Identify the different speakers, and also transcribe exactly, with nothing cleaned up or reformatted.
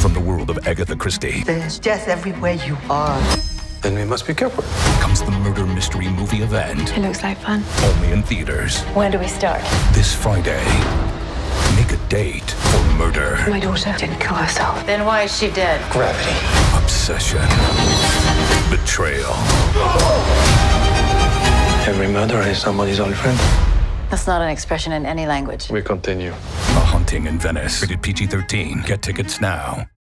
Speaker 1: From the world of Agatha Christie
Speaker 2: There's death everywhere you are.
Speaker 3: Then we must be careful.
Speaker 1: comes the murder mystery movie event,
Speaker 4: It looks like fun.
Speaker 1: only in theaters.
Speaker 4: When do we start?
Speaker 1: This Friday, make a date for murder,
Speaker 4: My daughter didn't kill herself.
Speaker 5: Then why is she dead?
Speaker 3: Gravity.
Speaker 1: obsession, betrayal.
Speaker 3: Every murderer is somebody's old friend.
Speaker 5: That's not an expression in any language.
Speaker 3: We continue.
Speaker 1: A Haunting in Venice. Rated P G thirteen. Get tickets now.